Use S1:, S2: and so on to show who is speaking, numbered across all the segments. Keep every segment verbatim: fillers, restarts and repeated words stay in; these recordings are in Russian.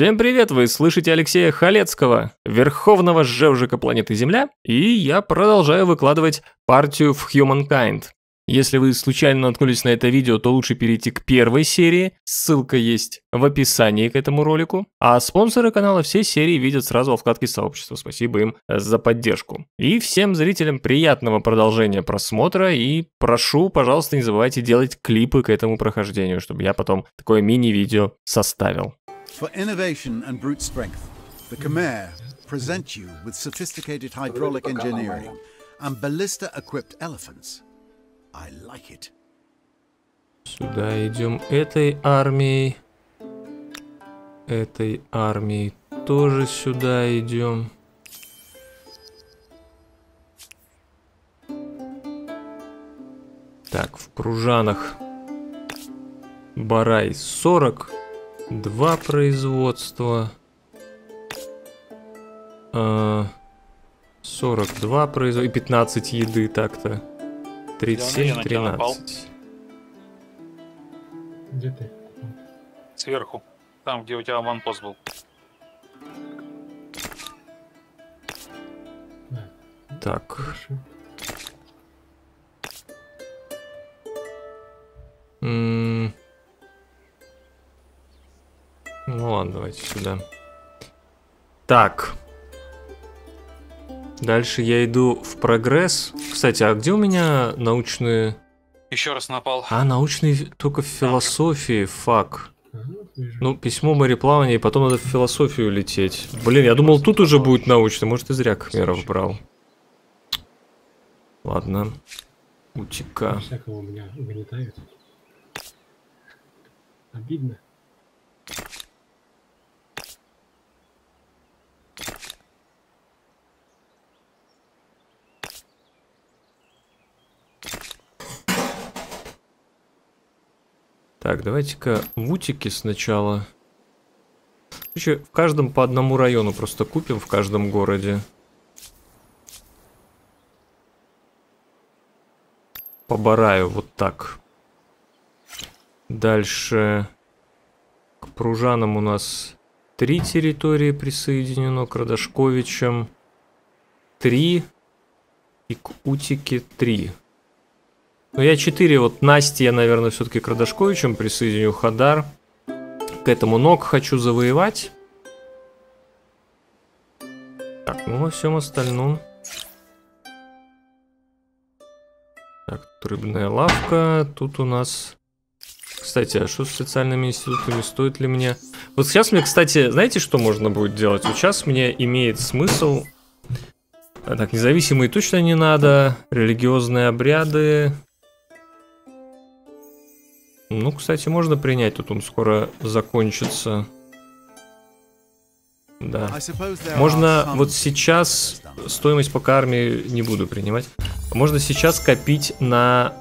S1: Всем привет, вы слышите Алексея Халецкого, верховного жевжика планеты Земля, и я продолжаю выкладывать партию в Humankind. Если вы случайно наткнулись на это видео, то лучше перейти к первой серии, ссылка есть в описании к этому ролику, а спонсоры канала все серии видят сразу во вкладке сообщества, спасибо им за поддержку. И всем зрителям приятного продолжения просмотра, и прошу, пожалуйста, не забывайте делать клипы к этому прохождению, чтобы я потом такое мини-видео составил.
S2: For innovation and brute strength, the Khmer present you with sophisticated hydraulic engineering and ballista-equipped elephants. I like it.
S1: Сюда идем этой армией. Этой армией тоже сюда идем. Так, в Пружанах Барай сорок. Два производства. сорок два производства. И пятнадцать еды так-то. тридцать семь, тринадцать.
S3: Где ты?
S4: Сверху. Там, где у тебя аванпост был.
S1: Так.
S3: Хорошо.
S1: М-м- Ну ладно, давайте сюда. Так. Дальше я иду в прогресс. Кстати, а где у меня научные...
S4: Еще раз напал.
S1: А, научные только в философии, фак.
S3: Ага, вижу.
S1: Ну, письмо мореплавания, и потом надо в философию лететь. Блин, я думал, тут уже будет научно. Может, и зря Кхмеров брал. Ладно. Утека.
S3: Всякого у меня угнетают. Обидно.
S1: Так, давайте-ка в Утике сначала. Короче, в каждом по одному району просто купим, в каждом городе. По Бараю, вот так. Дальше к Пружанам у нас три территории присоединено, к Радашковичам три и к Утике три. Ну, я четыре, вот Насти я, наверное, все-таки к Радашковичам присоединю, Хадар. К этому Ног хочу завоевать. Так, ну во всем остальном. Так, тут рыбная лавка, тут у нас... Кстати, а что с социальными институтами, стоит ли мне... Вот сейчас мне, кстати, знаете, что можно будет делать? Вот сейчас мне имеет смысл... Так, независимые точно не надо, религиозные обряды... Ну, кстати, можно принять, тут он скоро закончится. Да. Можно вот сейчас, стоимость пока армии не буду принимать. Можно сейчас копить на...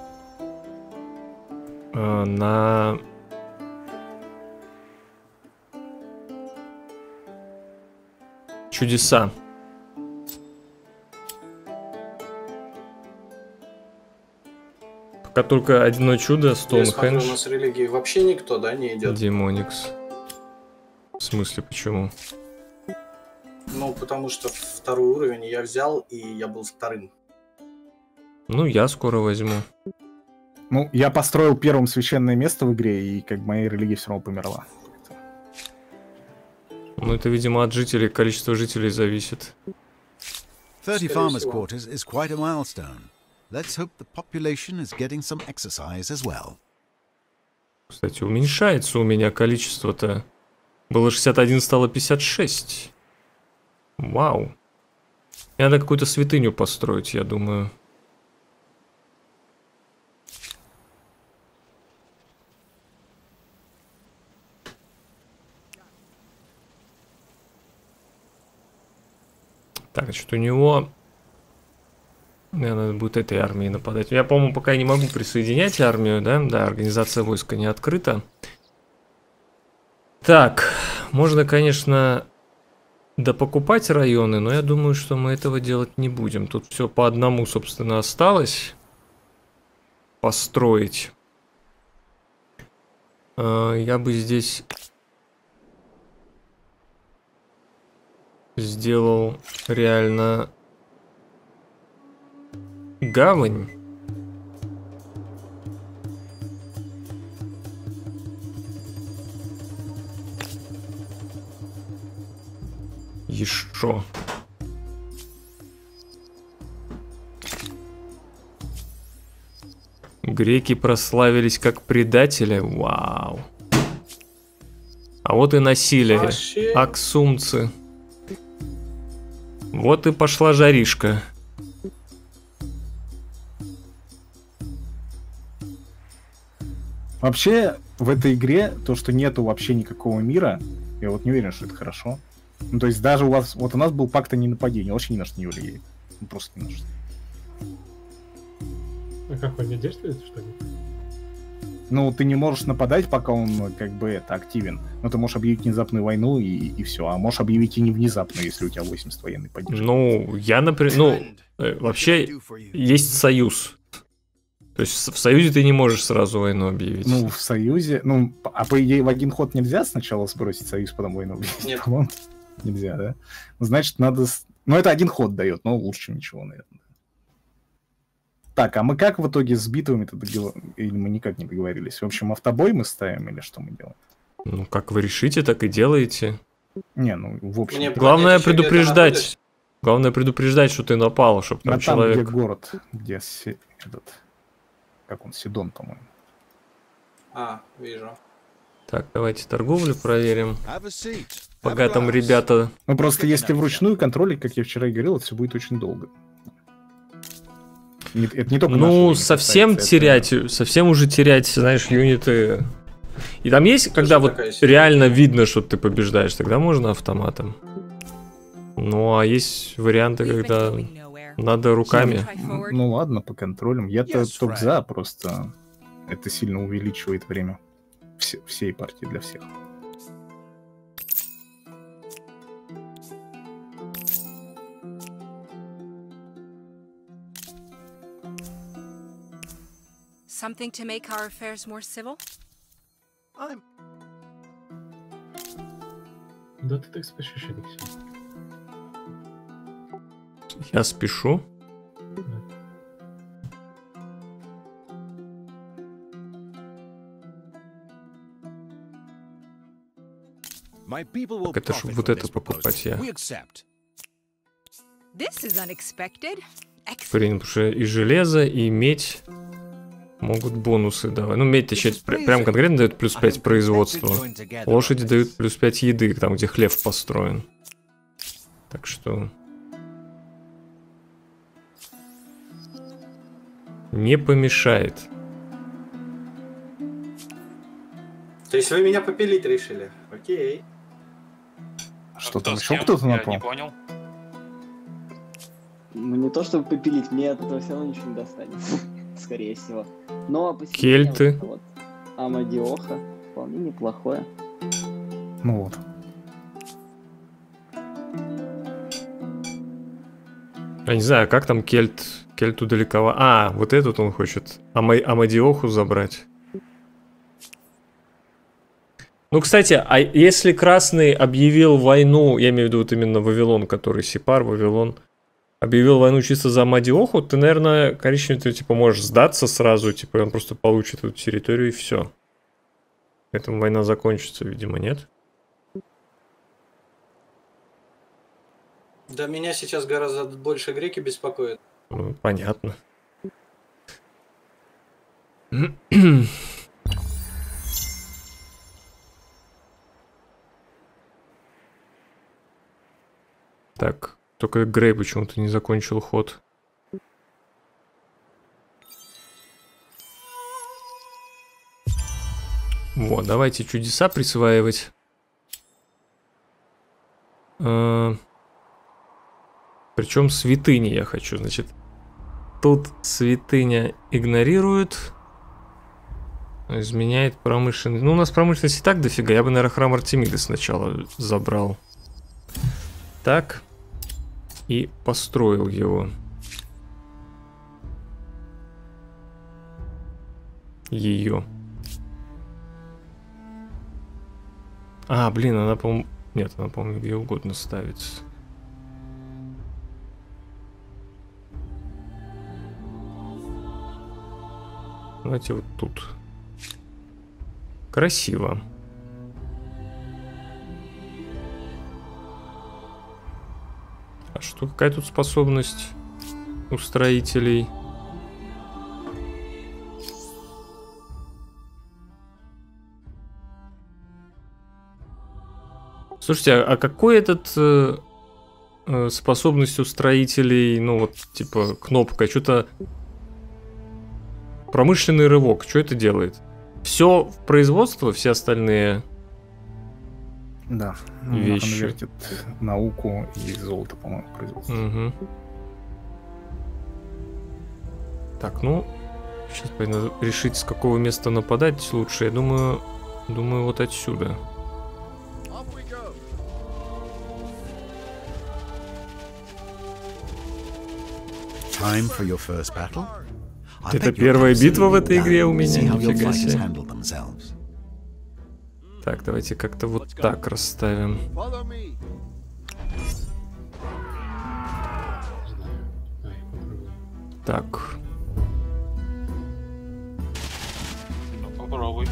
S1: Э, на... чудеса. Пока только одно чудо, Стоунхендж.
S5: У нас религии вообще никто, да, не идет?
S1: Демоникс. В смысле, почему?
S5: Ну, потому что второй уровень я взял, и я был вторым.
S1: Ну, я скоро возьму.
S6: Ну, я построил первым священное место в игре, и как бы моя религия все равно померла.
S1: Ну, это, видимо, от жителей, количество жителей зависит.
S2: thirty farmers' quarters is quite a milestone. Let's hope the population is getting some exercise as well.
S1: Кстати, уменьшается у меня количество-то. Было шестьдесят один, стало пятьдесят шесть. Вау. Мне надо какую-то святыню построить, я думаю. Так, значит, у него... Мне надо будет этой армии нападать. Я, по-моему, пока не могу присоединять армию, да? Да, организация войска не открыта. Так, можно, конечно, допокупать районы, но я думаю, что мы этого делать не будем. Тут все по одному, собственно, осталось построить. Я бы здесь сделал реально гавань. Еще. Греки прославились как предатели. Вау. А вот и насилие.
S5: Вообще.
S1: Аксумцы. Вот и пошла жаришка.
S6: Вообще, в этой игре то, что нету вообще никакого мира, я вот не уверен, что это хорошо. Ну, то есть даже у вас... Вот у нас был пакт о ненападении, вообще ни на что не влияет. Ну, просто ни на что.
S3: А как он не действует, что ли?
S6: Ну, ты не можешь нападать, пока он, как бы, это, активен. Но ты можешь объявить внезапную войну, и, и все. А можешь объявить и не внезапную, если у тебя восемьдесят военной поддержки.
S1: Ну, я, например... Ну, э, вообще, есть союз. То есть в союзе ты не можешь сразу войну объявить.
S6: Ну, в союзе... Ну, а по идее в один ход нельзя сначала сбросить союз, потом войну объявить?
S5: Нет.
S6: По-моему, нельзя, да? Ну, значит, надо... с- Ну, это один ход дает, но лучше, чем ничего, наверное. Так, а мы как в итоге с битвами-то договор- Или мы никак не договорились? В общем, автобой мы ставим или что мы делаем?
S1: Ну, как вы решите, так и делаете.
S6: Не, ну, в общем...
S5: Мне
S1: Главное
S5: понять, еще где ты
S1: предупреждать.
S5: находишься.
S1: Главное предупреждать, что ты напал, чтобы
S6: А
S1: там
S6: там, где
S1: человек...
S6: город, где Си- этот... Как он? Сидон, по-моему.
S5: А, вижу.
S1: Так, давайте торговлю проверим.
S2: Have a seat.
S1: Пока
S2: Have a
S1: там
S2: glass.
S1: ребята...
S6: Ну, просто если вручную контролить, как я вчера и говорил, это все будет очень долго. Не- это не только наше
S1: Ну,
S6: время
S1: совсем
S6: касается, это-
S1: терять, совсем уже терять, знаешь, юниты. И там есть, когда вот
S5: такая ситуация.
S1: реально видно, что ты побеждаешь, тогда можно автоматом. Ну, а есть варианты, когда надо руками.
S6: М, Ну ладно, по контролям. Я-то
S2: Yes,
S6: только
S2: Frank.
S6: за, просто это сильно увеличивает время все- всей партии для всех.
S7: Something to make our affairs more civil?
S2: I'm
S3: Да ты так спешишь, Алексей.
S1: Я спешу.
S2: My people will
S1: Так это ж
S2: profit
S1: вот
S2: from
S1: это
S2: this
S1: покупать
S2: proposal.
S1: я.
S2: We accept.
S7: This is unexpected. Excellent.
S1: Блин, потому что и железо, и медь могут бонусы давать. Ну, медь еще пр- прям конкретно дает плюс
S2: I
S1: пять
S2: am
S1: производства.
S2: content to join together
S1: Лошади
S2: on
S1: дают
S2: this.
S1: плюс пять еды, там, где хлев построен. Так что... Не помешает.
S5: То есть вы меня попилить решили? Окей.
S6: Что
S4: А
S6: там
S4: кто с
S6: еще
S4: кем?
S6: кто-то
S4: Я
S6: напал?
S4: не понял.
S8: Ну, не то чтобы попилить, мне от этого все равно ничего не достанется, скорее всего. Но посередине
S1: Кельты.
S8: вот это вот Амадиоха вполне неплохое.
S6: Ну вот.
S1: Я не знаю, как там Кельт... Кельту далековато. А, вот этот он хочет Ама... Амадиоху забрать. Ну, кстати, а если Красный объявил войну, я имею в виду вот именно Вавилон, который Сипар, Вавилон, объявил войну чисто за Амадиоху, ты, наверное, коричневый, ты, типа, можешь сдаться сразу, типа, и он просто получит эту территорию и все. Поэтому война закончится, видимо, нет?
S5: Да меня сейчас гораздо больше греки беспокоят.
S1: Ну, понятно. Так, только Грей почему-то не закончил ход. Вот, давайте чудеса присваивать. Причем святыни я хочу, значит. Тут святыня игнорирует. Изменяет промышленность. Ну, у нас промышленность и так дофига. Я бы, наверное, храм Артемиды сначала забрал. Так. И построил его. Ее. А, блин, она, по-моему... Нет, она, по-моему, где угодно ставится. Давайте вот тут. Красиво. А что, какая тут способность у строителей? Слушайте, а, а какой этот э, э, способность у строителей, ну вот, типа, кнопка, что-то... Промышленный рывок, что это делает? Все в производство, все остальные...
S6: Да,
S1: вещи.
S6: Он конвертит науку и золото, по-моему, в производство.
S1: Угу. Так, ну, сейчас надо решить, с какого места нападать лучше. Я думаю, думаю, вот отсюда.
S2: Time for your first battle? I
S1: Это
S2: bet you're
S1: первая битва в этой
S2: absolutely
S1: игре у
S2: done.
S1: меня,
S2: See how your
S1: нифига
S2: fighters
S1: себе.
S2: handle themselves.
S1: Так, давайте как-то вот так расставим.
S3: Не знаю. Ай, попробуем.
S1: Так.
S4: Ну, попробуй.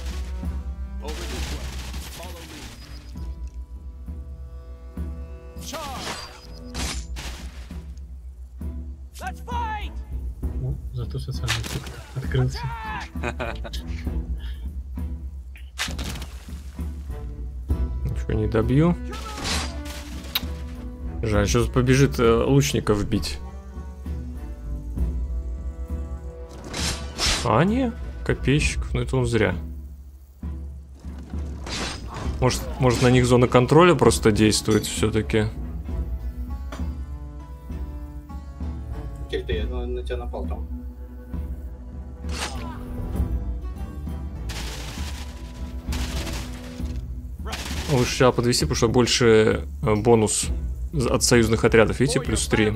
S3: Ну, зато социальный цикл открылся.
S1: Ничего не добью. Жаль, сейчас побежит э, лучников бить. А, не, копейщиков, но это он зря. Может, может на них зона контроля просто действует все-таки.
S5: Теперь ты, я на, на тебя напал там.
S1: Лучше сейчас подвести, потому что больше э, бонус от союзных отрядов. Видите, плюс три.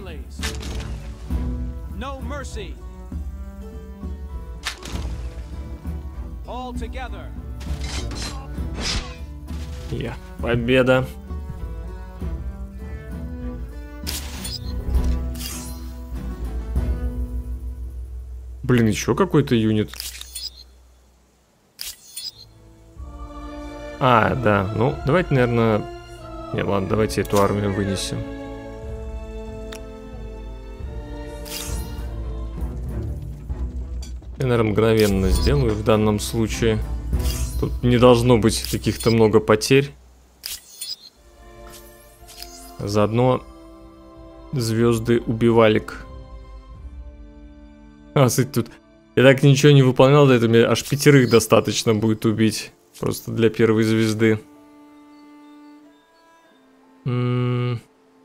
S1: Я. Победа. Блин, еще какой-то юнит. А, да. Ну, давайте, наверное... Не, ладно, давайте эту армию вынесем. Я, наверное, мгновенно сделаю в данном случае. Тут не должно быть каких-то много потерь. Заодно звезды убивалик. А, кстати, тут... Я так ничего не выполнял, до этого мне аж пятерых достаточно будет убить. Просто для первой звезды. М-м-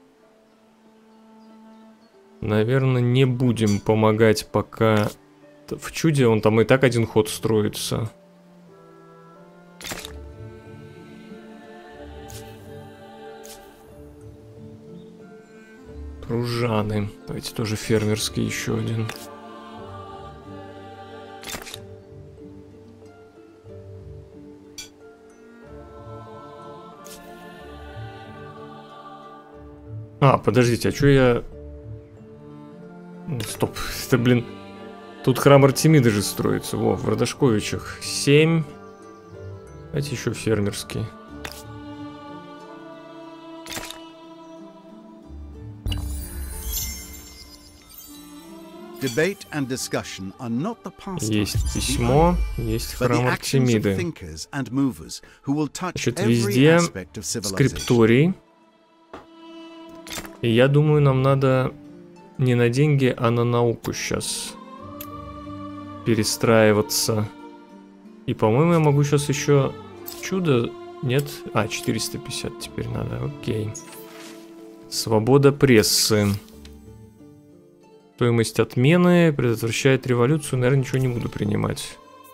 S1: Наверное, не будем помогать пока в чуде. Он там и так один ход строится. Пружаны. Давайте тоже фермерский еще один. А, подождите, а что я... Стоп, это, блин... Тут храм Артемиды же строится. Во, в Родошковичах. семь. Давайте еще фермерский.
S2: Debate and discussion are not the pastimes
S1: Есть
S2: of the
S1: письмо,
S2: eye,
S1: есть
S2: but the
S1: храм
S2: actions of
S1: Артемиды.
S2: thinkers and movers who will touch
S1: Значит,
S2: every
S1: везде
S2: aspect of civilization.
S1: скрипторий. И я думаю, нам надо не на деньги, а на науку сейчас перестраиваться. И, по-моему, я могу сейчас еще чудо... Нет? А, четыреста пятьдесят теперь надо. Окей. Свобода прессы. Стоимость отмены предотвращает революцию. Наверное, ничего не буду принимать.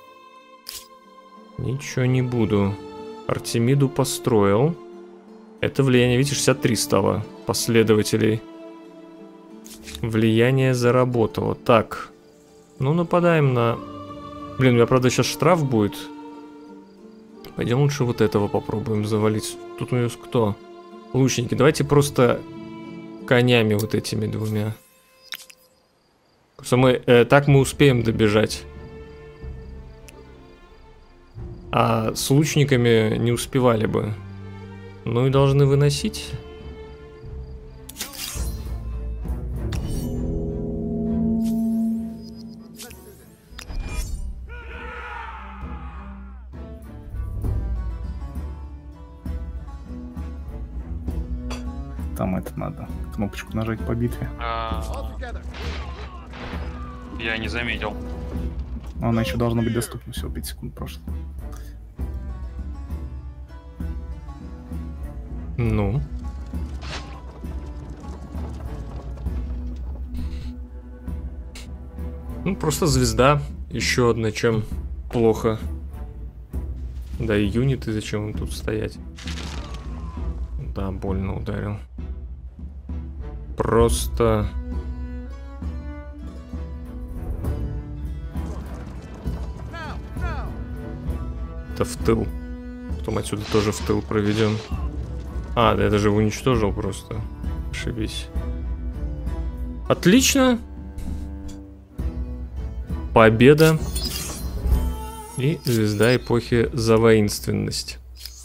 S1: Ничего не буду. Артемиду построил. Это влияние, видите, шестьдесят три стало последователей. Влияние заработало. Так. Ну, нападаем на... Блин, у меня, правда, сейчас штраф будет. Пойдем лучше вот этого попробуем завалить. Тут у нас кто? Лучники. Давайте просто конями вот этими двумя. Мы, э, так мы успеем добежать. А с лучниками не успевали бы. Ну и должны выносить.
S6: Там это надо. Кнопочку нажать по битве.
S4: А, Я не заметил.
S6: Но она еще должна быть доступна. Всего пять секунд прошло.
S1: Ну. Ну, просто звезда. Еще одна, чем плохо. Да и юниты, зачем им тут стоять? Да, больно ударил. Просто... Это в тыл. Потом отсюда тоже в тыл проведем. А, да это же уничтожил просто. Ошибись. Отлично. Победа. И звезда эпохи за воинственность.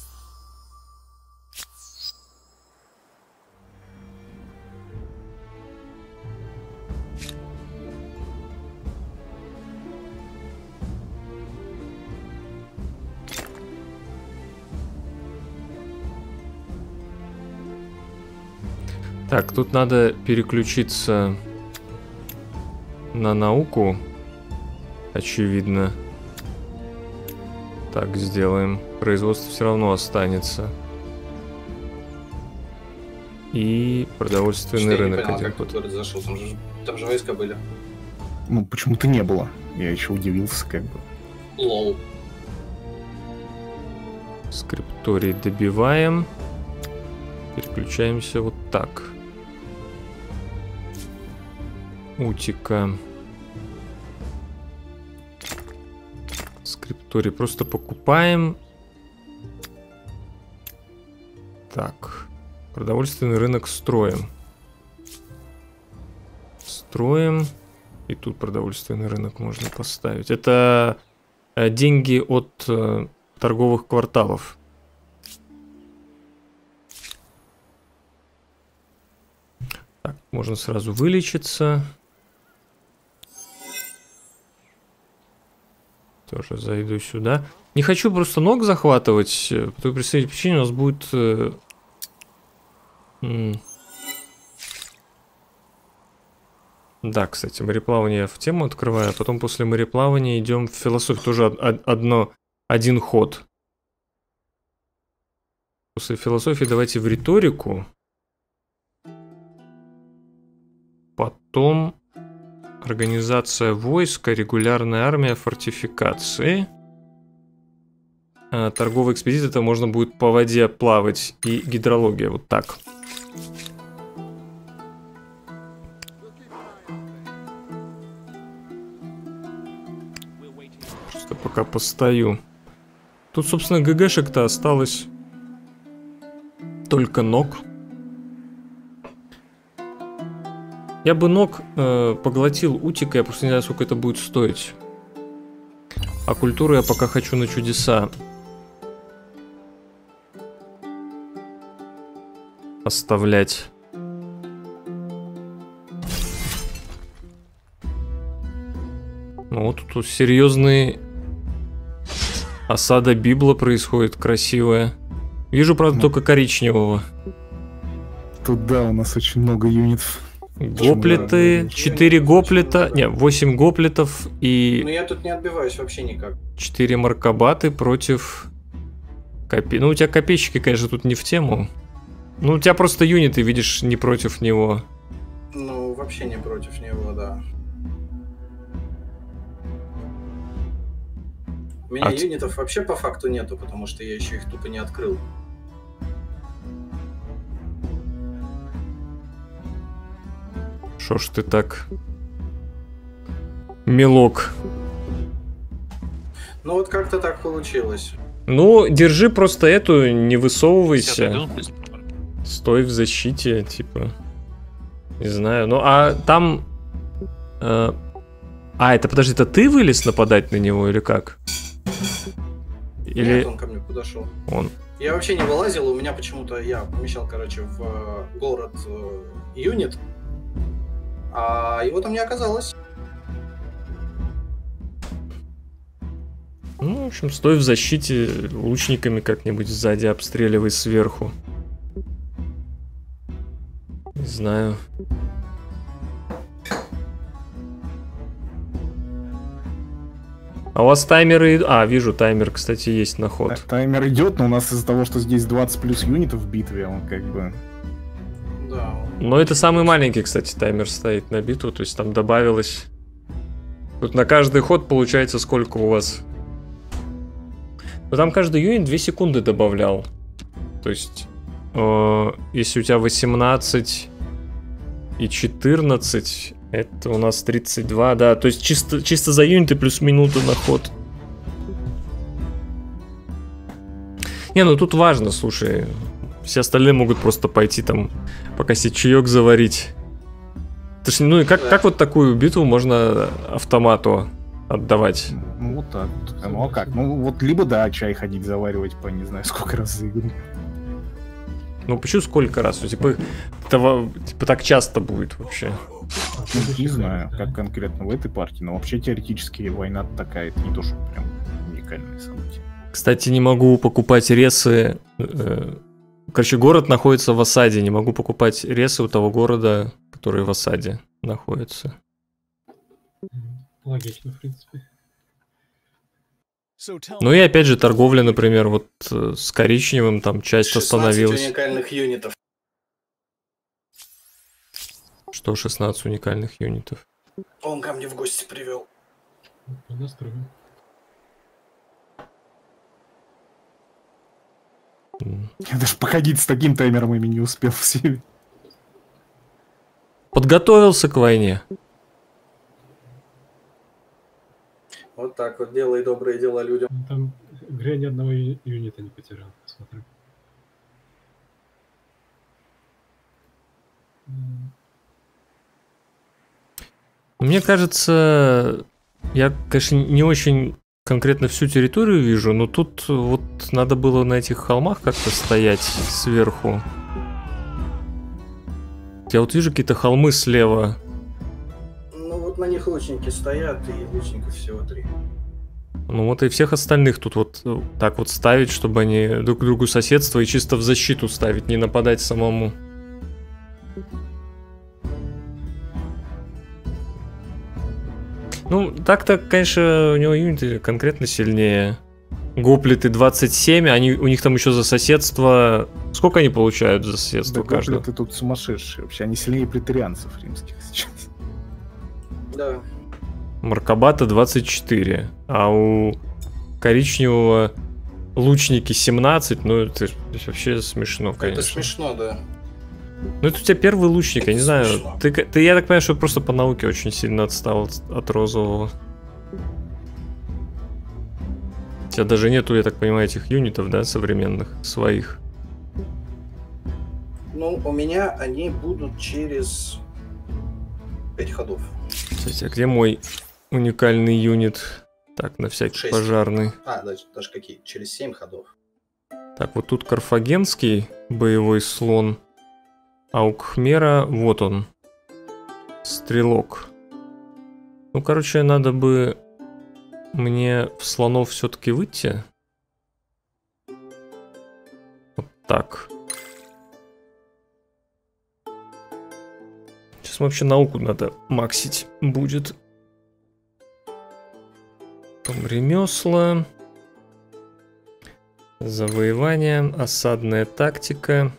S1: Так, тут надо переключиться на науку. Очевидно. Так, сделаем. Производство все равно останется. И продовольственный
S5: Что, я не
S1: рынок
S5: понял,
S1: один
S5: как
S1: под...
S5: тут город зашел, там же, там же войска были.
S6: Ну, почему-то не было. Я еще удивился, как бы.
S5: Лол.
S1: Скрипторий добиваем. Переключаемся вот так. Утика. Скрипторий просто покупаем. Так. Продовольственный рынок строим. Строим. И тут продовольственный рынок можно поставить. Это э, деньги от э, торговых кварталов. Так, можно сразу вылечиться. Тоже зайду сюда. Не хочу просто ног захватывать. По той простой причине у нас будет... Э, да, кстати, мореплавание в тему открываю, а потом после мореплавания идем в философию. Тоже одно, один ход. После философии давайте в риторику. Потом организация войска, регулярная армия, фортификации. А, торговая экспедиция, это можно будет по воде плавать. И гидрология, вот так. Просто пока постою. Тут, собственно, ГГшек-то осталось только ног. Я бы ног э, поглотил утика, я просто не знаю, сколько это будет стоить. А культуру я пока хочу на чудеса оставлять. Ну вот тут серьезный осада Библа происходит, красивая. Вижу, правда, ну, только коричневого.
S6: Тут, да, у нас очень много юнитов.
S1: Гоплеты, четыре гоплета, не, восемь гоплетов и...
S5: Ну я тут не отбиваюсь вообще никак.
S1: четыре маркабаты против... Копе... Ну у тебя копейщики, конечно, тут не в тему. Ну у тебя просто юниты, видишь, не против него.
S5: Ну вообще не против него, да. У меня
S1: а
S5: юнитов вообще по факту нету, потому что я еще их тупо не открыл.
S1: Шо ж ты так, милок?
S5: Ну вот как-то так получилось.
S1: Ну, держи просто эту, не высовывайся.
S4: Сейчас,
S1: Стой в защите, типа. Не знаю. Ну, а там... Э, а, это, подожди, это ты вылез нападать на него или как? Или...
S5: Нет, он ко мне подошел.
S1: Он.
S5: Я вообще не вылазил, у меня почему-то я помещал, короче, в э, город э, юнит, а его там не оказалось.
S1: Ну, в общем, стой в защите, лучниками как-нибудь сзади обстреливай сверху. Не знаю. А у вас таймеры... А, вижу, таймер, кстати, есть на ход.
S6: Так, таймер идет, но у нас из-за того, что здесь двадцать плюс юнитов в битве, он как бы...
S5: Да.
S1: Но это самый маленький, кстати, таймер стоит на битву, то есть там добавилось... Тут на каждый ход получается сколько у вас... Ну там каждый юнит две секунды добавлял. То есть, э, если у тебя восемнадцать и четырнадцать, это у нас тридцать два, да. То есть чисто, чисто за юниты плюс минута на ход. Не, ну тут важно, слушай. Все остальные могут просто пойти там, пока себе чаек заварить. Ты ж, ну и как, как вот такую битву можно автомату отдавать?
S6: Ну вот так вот. Ну а как? Ну вот либо да, чай ходить заваривать по не знаю сколько раз за игру.
S1: Ну почему сколько раз? Ну, типа, того, типа так часто будет вообще.
S6: Ну, не знаю, как конкретно в этой партии, но вообще теоретически война такая, это не то, что прям уникальное событие.
S1: Кстати, не могу покупать ресы. Э, короче, город находится в осаде. Не могу покупать ресы у того города, который в осаде находится.
S3: Логично, в принципе.
S1: Ну и опять же торговля, например, вот э, с коричневым там часть остановилась.
S5: шестнадцать уникальных юнитов.
S1: Что шестнадцать уникальных юнитов?
S5: Он ко мне в гости привел.
S3: По настрою.
S6: Я даже походить с таким таймером ими не успел все.
S1: Подготовился к войне.
S5: Вот так вот, делай добрые дела людям.
S3: Он там Грей ни одного ю- юнита не потерял, посмотрим. М,
S1: Мне кажется, я, конечно, не очень конкретно всю территорию вижу, но тут вот надо было на этих холмах как-то стоять сверху. Я вот вижу какие-то холмы слева.
S5: Ну вот на них лучники стоят, и лучников всего три.
S1: Ну вот и всех остальных тут вот так вот ставить, чтобы они друг к другу соседство и чисто в защиту ставить, не нападать самому. Ну, так-то, конечно, у него юниты конкретно сильнее. Гоплиты двадцать семь, они, у них там еще за соседство... Сколько они получают за соседство
S6: Да,
S1: каждого?
S6: ты тут сумасшедшие вообще, они сильнее претерианцев римских сейчас.
S5: Да.
S1: Маркабата двадцать четыре, а у коричневого лучники семнадцать, ну это вообще смешно, конечно.
S5: Это смешно, да.
S1: Ну это у тебя первый лучник, я не знаю,
S5: Смешно.
S1: ты, ты, я так понимаю, что просто по науке очень сильно отстал от, от розового. У тебя даже нету, я так понимаю, этих юнитов, да, современных, своих.
S5: Ну, у меня они будут через пять ходов.
S1: Кстати, а где мой уникальный юнит? Так, на всякий
S5: Шесть.
S1: пожарный.
S5: А, даже, даже какие? Через семь ходов.
S1: Так, вот тут карфагенский боевой слон. А у Кхмера, вот он, стрелок. Ну, короче, надо бы мне в слонов все-таки выйти. Вот так. Сейчас вообще науку надо максить будет. Потом ремесла. Завоевание, осадная тактика.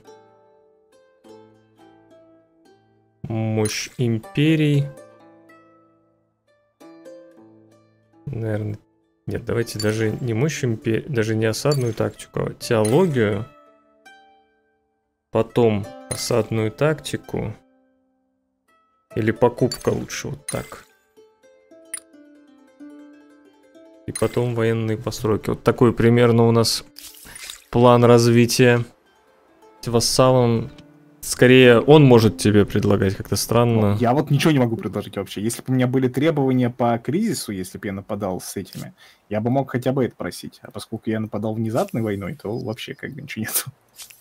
S1: Мощь империй. Наверное, нет, давайте даже не мощь империи, даже не осадную тактику, а теологию. Потом осадную тактику. Или покупка лучше, вот так. И потом военные постройки. Вот такой примерно у нас план развития. Вассалам скорее он может тебе предлагать, как-то странно.
S6: Я вот ничего не могу предложить вообще. Если бы у меня были требования по кризису, если бы я нападал с этими, я бы мог хотя бы это просить. А поскольку я нападал внезапной войной, то вообще как бы ничего нет.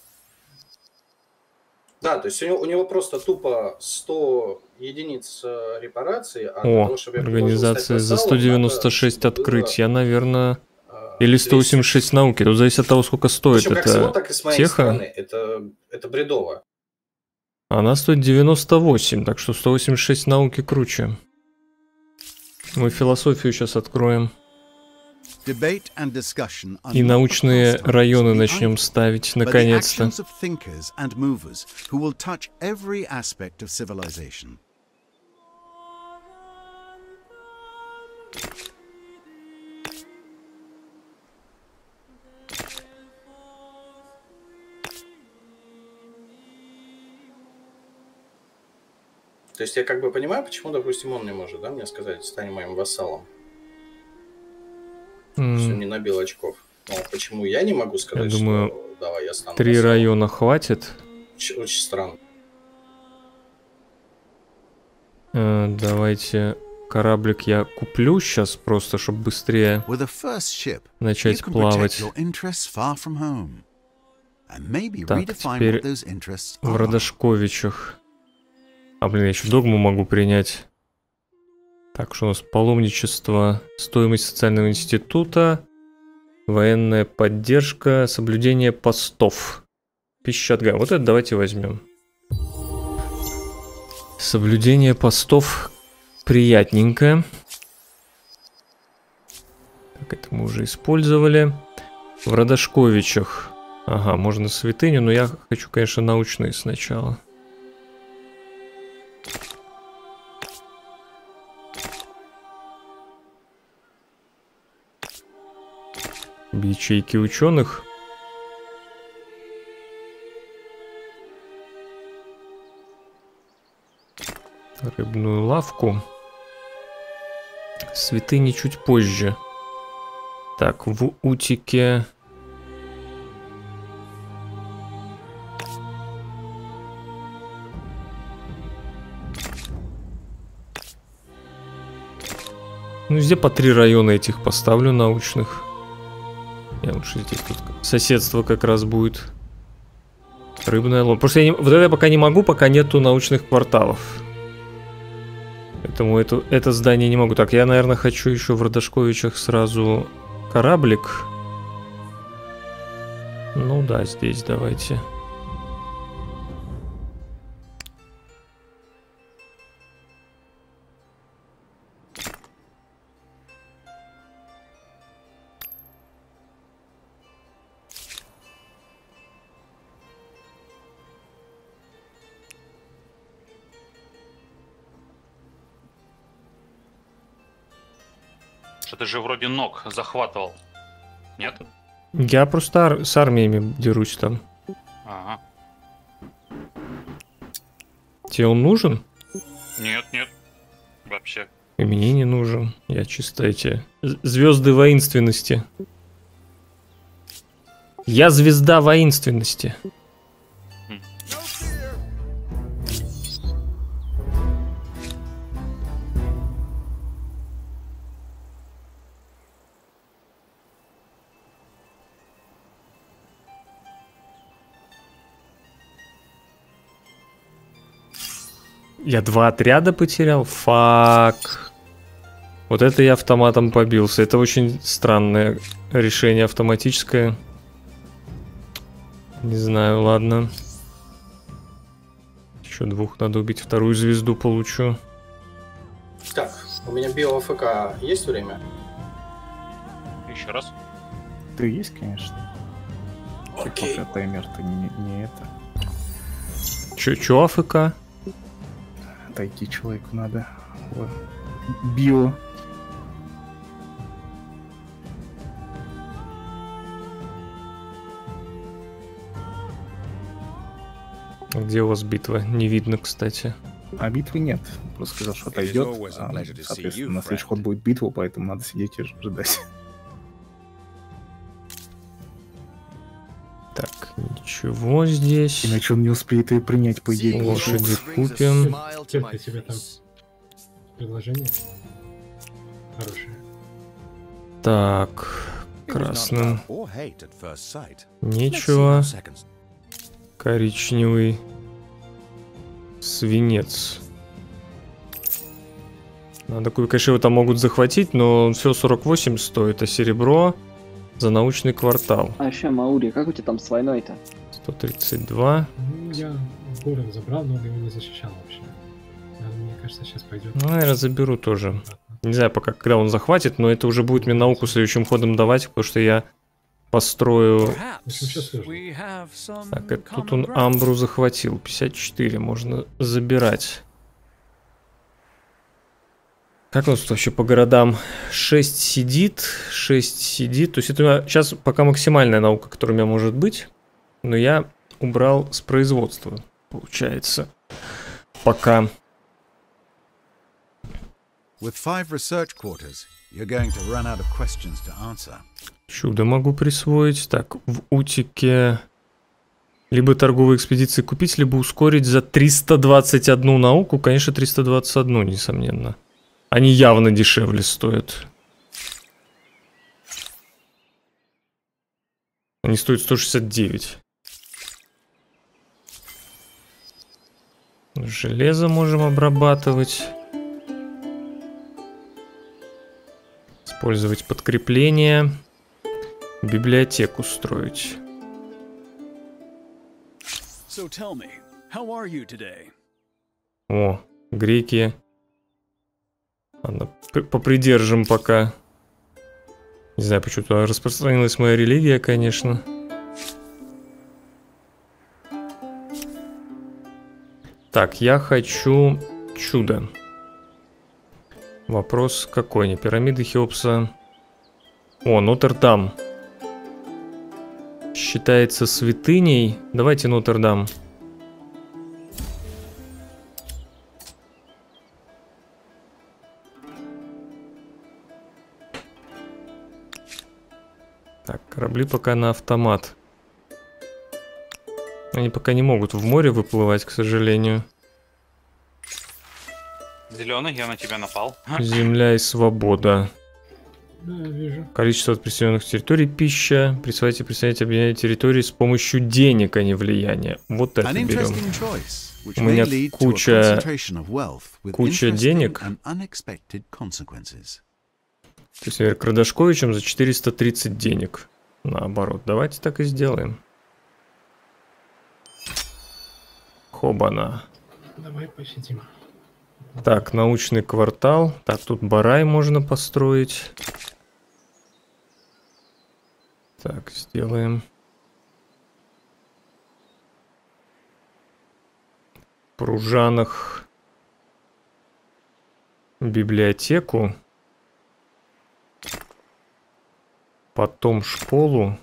S5: Да, то есть у него, у него просто тупо сто единиц э, репарации, а для
S1: О,
S5: того, чтобы я предложил
S1: организация
S5: стать
S1: за
S5: вассалом,
S1: сто девяносто шесть
S5: надо,
S1: открыть.
S5: было,
S1: Я, наверное...
S5: э,
S1: Или сто восемьдесят шесть науки. Тут зависит от того, сколько стоит.
S5: Причем как с его,
S1: Это
S5: так и с моей
S1: теха.
S5: стороны. Это, это бредово.
S1: Она стоит девяносто восемь, так что сто восемьдесят шесть науки круче. Мы философию сейчас откроем.
S2: Debate and discussion are
S1: И
S2: not
S1: научные
S2: for pastimes,
S1: районы
S2: the
S1: начнем
S2: idle,
S1: ставить,
S2: but the
S1: наконец-то.
S2: actions of thinkers and movers who will touch every aspect of civilization.
S5: То есть я как бы понимаю, почему, допустим, он не может, да, мне сказать, стань моим вассалом.
S1: М,
S5: Все не набил очков. Но почему я не могу сказать,
S1: Я думаю,
S5: что давай я стану
S1: Три
S5: вассалом?
S1: района хватит.
S5: Очень, очень странно.
S1: Э, давайте кораблик я куплю сейчас просто, чтобы быстрее
S2: With a first ship, you
S1: начать
S2: can protect
S1: плавать.
S2: your interests far from home, and maybe
S1: Так,
S2: redefine
S1: теперь
S2: what those interests
S1: В
S2: are.
S1: Радошковичах. А, блин, я еще догму могу принять. Так, что у нас? Паломничество, стоимость социального института, военная поддержка, соблюдение постов. Пищатга. Вот это давайте возьмем. Соблюдение постов приятненько. Так, это мы уже использовали. В Радошковичах. Ага, можно святыню, но я хочу, конечно, научные сначала. Ячейки ученых. Рыбную лавку. Святыни чуть позже. Так, в Утике... Ну, везде по три района этих поставлю научных. Я лучше здесь тут соседство как раз будет. Рыбная лодка. Просто я не, вот это я пока не могу, пока нету научных кварталов. Поэтому это, это здание не могу. Так, я, наверное, хочу еще в Радошковичах сразу кораблик. Ну да, здесь давайте.
S4: Что ты же вроде ног захватывал. Нет?
S1: Я просто ар- с армиями дерусь там.
S4: Ага.
S1: Тебе он нужен?
S4: Нет, нет. Вообще.
S1: И мне не нужен. Я чисто эти звезды воинственности. Я звезда воинственности. Я два отряда потерял? Фак. Вот это я автоматом побился. Это очень странное решение автоматическое. Не знаю, ладно. Еще двух надо убить, вторую звезду получу.
S5: Так, у меня био-АФК есть время?
S4: Еще раз.
S6: Ты есть, конечно.
S5: Окей.
S6: Пока таймер-то не, не это.
S1: Чё, чё АФК?
S6: Отойти человеку надо. Вот. Био.
S1: Где у вас битва? Не видно, кстати.
S6: А битвы нет. Просто сказал, что отойдет. А, соответственно, на следующий ход будет битва, поэтому надо сидеть и ждать.
S1: Так, ничего. Ничего здесь.
S6: Иначе он не успеет ее принять, по идее.
S1: Лошади купим.
S3: Терпи, тебе там предложение хорошее.
S1: Так, красным. Ничего. Коричневый. Свинец. Надо, конечно, его там могут захватить, но все сорок восемь стоит, а серебро за научный квартал.
S8: А еще, Маури, как у тебя там с войной-то?
S1: сто тридцать два.
S3: Ну, я город забрал, но его не защищал вообще. Мне кажется, сейчас пойдет.
S1: Ну, наверное, заберу тоже. Не знаю пока, когда он захватит, но это уже будет мне науку следующим ходом давать, потому что я построю... Так, это тут он Амбру захватил. пятьдесят четыре можно забирать. Как у нас тут вообще по городам? шесть сидит, шесть сидит. То есть это у меня сейчас пока максимальная наука, которая у меня может быть. Но я убрал с производства, получается. Пока.
S2: With five research quarters, you're going to run out of questions to answer.
S1: Чудо могу присвоить. Так, в Утике либо торговые экспедиции купить, либо ускорить за триста двадцать одну науку. Конечно, триста двадцать одну, несомненно. Они явно дешевле стоят. Они стоят сто шестьдесят девять. Железо можем обрабатывать. Использовать подкрепление. Библиотеку строить.
S9: So tell me, how are you today?
S1: О, греки. Ладно, попридержим пока. Не знаю, почему-то распространилась моя религия, конечно. Так, я хочу чудо. Вопрос какой? Не пирамиды Хеопса. О, Нотр-Дам. Считается святыней. Давайте Нотр-Дам. Так, корабли пока на автомат. Они пока не могут в море выплывать, к сожалению.
S4: Зеленый, я на тебя напал.
S1: Земля и свобода.
S3: Да, вижу.
S1: Количество от присоединенных территорий, пища. Присваивайте, присоединяйте, объединяйте территории с помощью денег, а не влияния. Вот это берем. У меня куча, куча денег. То есть, например, к Радашковичам за четыреста тридцать денег. Наоборот, давайте так и сделаем. Хобана.
S3: Давай посидим.
S1: Так, научный квартал. Так, тут барай можно построить. Так, сделаем. В Пружанах библиотеку. Потом школу.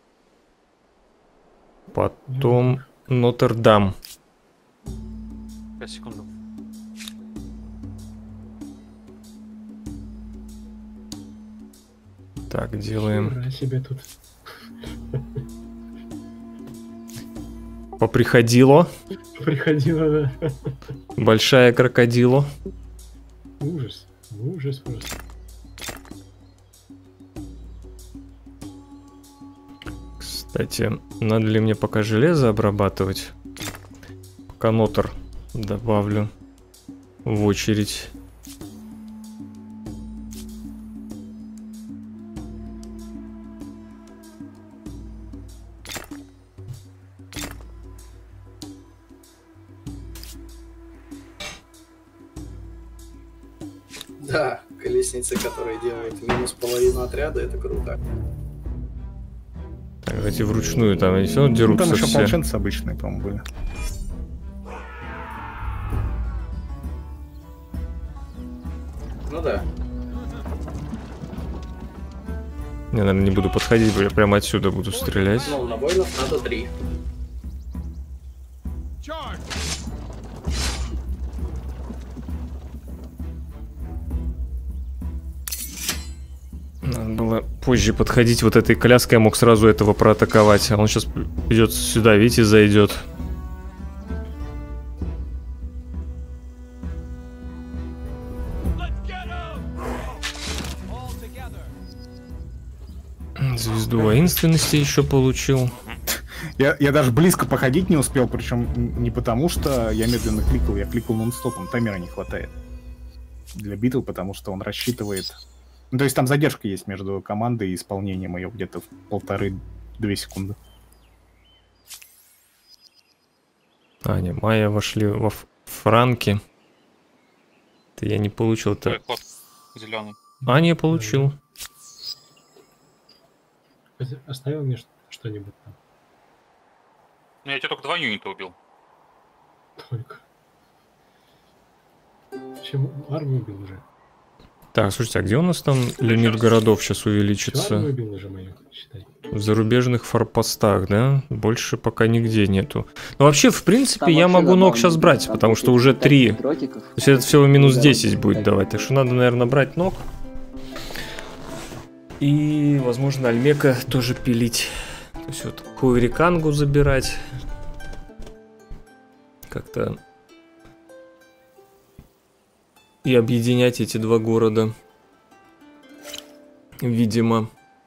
S1: Потом Нотр-Дам.
S4: пять секунд.
S1: Так, делаем.
S3: Ура, себе тут.
S1: Поприходило.
S3: Приходило, да.
S1: Большая крокодило.
S3: Ужас. Ужас просто.
S1: Кстати, надо ли мне пока железо обрабатывать? Пока Нотр добавлю в очередь.
S5: Да, колесницы, которые делают минус половину отряда, это круто.
S1: Так, давайте вручную, там они все дерутся.
S6: Ну, там еще
S1: все.
S6: ополченцы обычные, по-моему, были.
S5: Ну да.
S1: Я, наверное, не буду подходить, я прямо отсюда буду стрелять.
S5: Ну, на воинов надо три.
S1: Надо Надо было позже подходить вот этой коляской, я мог сразу этого проатаковать. А он сейчас идет сюда, видите, зайдет. Звезду воинственности еще получил.
S6: Я, я даже близко походить не успел, причем не потому, что я медленно кликал, я кликал нон-стопом, таймера не хватает для битвы, потому что он рассчитывает... Ну, то есть там задержка есть между командой и исполнением ее где-то в полторы-две секунды.
S1: А, не, майя вошли во франки. Это я не получил. -то.
S4: Зеленый.
S1: А, не получил.
S3: Оставил мне что-нибудь там.
S4: Ну, я тебе только два юнита убил.
S3: Только. Чем армию убил уже?
S1: Так, слушайте, а где у нас там лимит городов сейчас увеличится?
S3: Армию убил уже мою, считай.
S1: В зарубежных форпостах, да? Больше пока нигде нету. Но вообще, в принципе,
S8: Там
S1: я
S8: вообще
S1: могу ног
S8: забавно,
S1: сейчас брать,
S8: там
S1: потому что
S8: таких
S1: уже три.
S8: дротиков.
S1: То есть это всего минус
S8: Да,
S1: десять будет
S8: так.
S1: давать. Так что надо, наверное, брать ног. И, возможно, Альмека тоже пилить. То есть вот Хуэрикангу забирать. Как-то... И объединять эти два города. Видимо.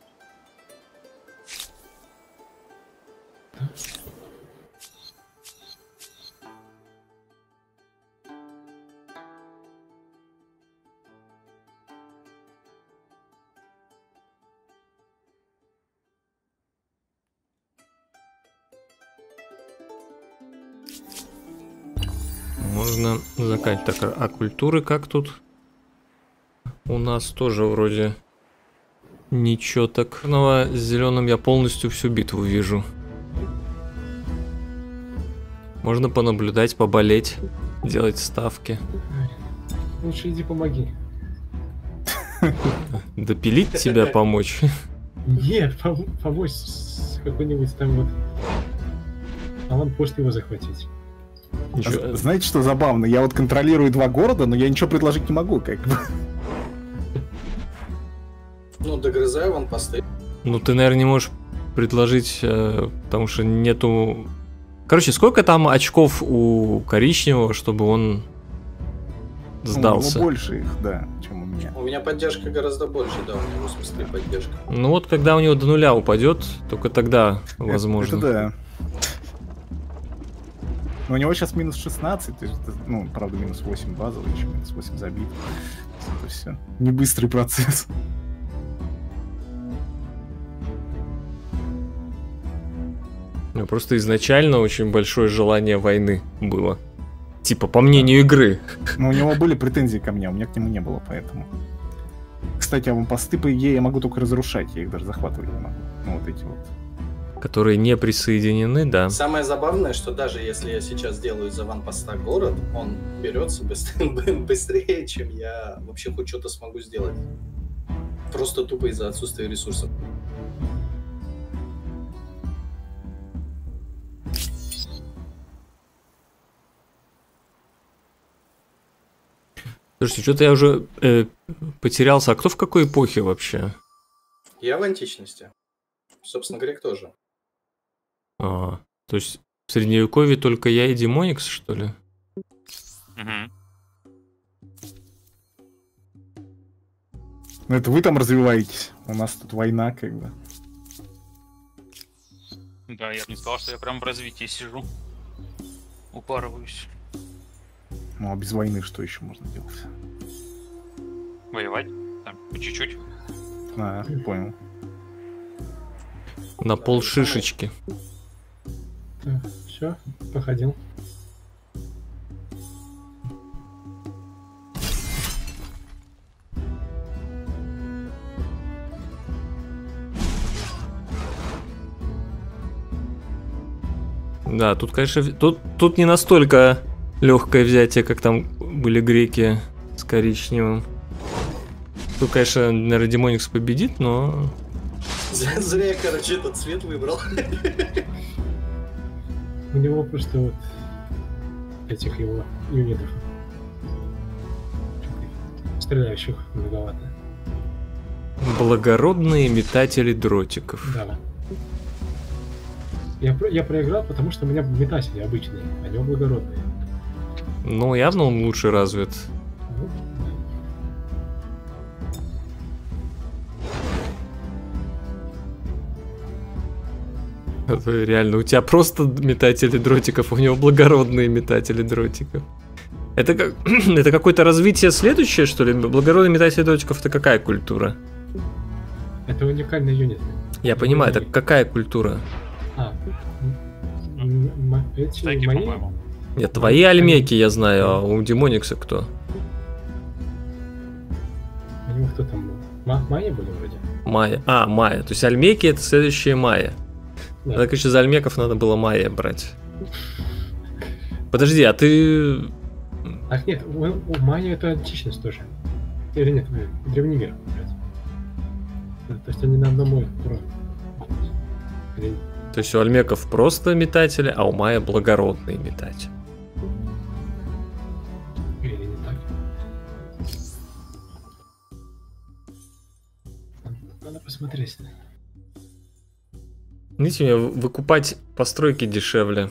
S1: Можно закать. Так, а культуры как тут? У нас тоже вроде ничего так. С зеленым я полностью всю битву вижу. Можно понаблюдать, поболеть, делать ставки.
S3: Лучше иди помоги.
S1: Допилить тебя помочь?
S3: Нет, пом помочь какой-нибудь там вот аванпост его захватить.
S6: А, знаете, что забавно? Я вот контролирую два города, но я ничего предложить не могу, как бы.
S5: Ну, догрызай аванпосты.
S1: Ну, ты, наверное, не можешь предложить, э, потому что нету... Короче, сколько там очков у коричневого, чтобы он сдался?
S6: Ну, больше их, да, чем у меня.
S5: У меня поддержка гораздо больше, да, у меня восемьдесят три поддержка.
S1: Ну вот, когда у него до нуля упадет, только тогда возможно.
S6: Это, это да. Но у него сейчас минус шестнадцать, то есть, это, ну, правда, минус восемь базовый, еще минус восемь забит. Это все не быстрый процесс.
S1: Ну, просто изначально очень большое желание войны было. Типа, по мнению игры.
S6: Но у него были претензии ко мне, а у меня к нему не было, поэтому... Кстати, а посты, по идее, я могу только разрушать, я их даже захватывать не могу. Ну, вот эти вот.
S1: Которые не присоединены, да.
S5: Самое забавное, что даже если я сейчас делаю из аванпоста город, он берется быстрее, быстрее, чем я вообще хоть что-то смогу сделать. Просто тупо из-за отсутствия ресурсов.
S1: Слушайте, что-то я уже э, потерялся. А кто в какой эпохе вообще?
S5: Я в античности. Собственно, грек тоже.
S1: А, то есть в средневековье только я и Демоникс, что ли?
S4: Угу.
S6: Ну это вы там развиваетесь. У нас тут война, как бы.
S4: Да, я бы не сказал, что я прям в развитии сижу. Упарываюсь.
S6: Ну а без войны что еще можно делать?
S4: Воевать? Там, по чуть-чуть.
S6: А, понял.
S1: На пол шишечки.
S3: Так, все, походил.
S1: Да, тут, конечно, тут, тут не настолько легкое взятие, как там были греки с коричневым. Тут, конечно, наверное, Демоникс победит, но...
S5: Зря, зря я, короче, этот цвет выбрал.
S3: У него просто вот этих его юнитов стреляющих многовато.
S1: Благородные метатели дротиков.
S3: Да. Я, про- я проиграл, потому что у меня метатели обычные, а не благородные.
S1: Ну, явно он лучше развит.
S3: Ну,
S1: Это реально, у тебя просто метатели дротиков, у него благородные метатели дротиков. Это, как, это какое-то развитие следующее, что ли? Благородные метатели дротиков — это какая культура?
S3: это уникальный юнит.
S1: Я понимаю, это какая культура?
S3: А, м- м- эти
S4: Стаки,
S3: мои...
S4: по-моему.
S1: Нет, твои альмеки я знаю, а у Демоникса кто?
S3: У него кто там был? Ма- Майя были вроде?
S1: Майя. А, Майя. То есть альмеки — это следующие Майя.
S3: Да.
S1: Так еще за альмеков надо было Майя брать. Подожди, а ты...
S3: Ах нет, у, у Майя это античность тоже. Или нет, у- древний мир. блядь. То есть они на одном уровне. Или-
S1: То есть у альмеков просто метатели, а у Майя благородные метатели.
S3: Или не так. Надо посмотреть.
S1: Видите, мне выкупать постройки дешевле.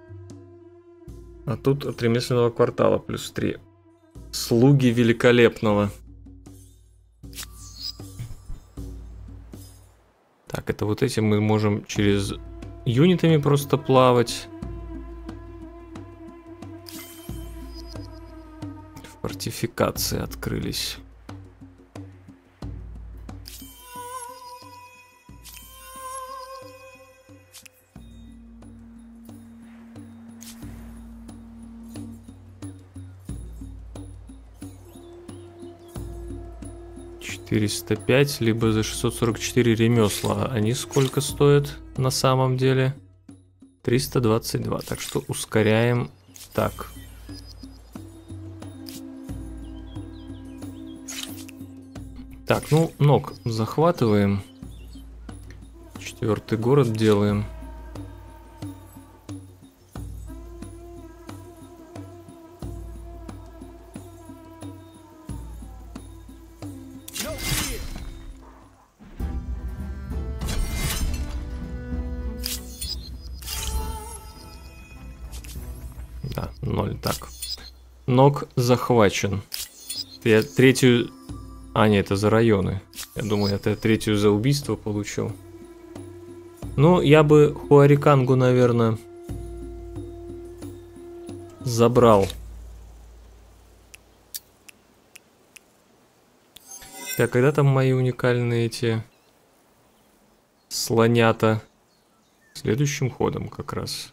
S1: А тут от ремесленного квартала плюс три. Слуги великолепного. Так, это вот эти мы можем через юнитами просто плавать. Фортификации открылись. четыреста пять, либо за шестьсот сорок четыре ремесла. Они сколько стоят на самом деле? триста двадцать два. Так что ускоряем. Так. Так, ну, ног захватываем. Четвертый город делаем. Да, ноль, так. Ног захвачен. Я третью... А, нет, это за районы. Я думаю, это я третью за убийство получил. Ну, я бы Хуарикангу, наверное, забрал. Так, когда там мои уникальные эти слонята? Следующим ходом как раз.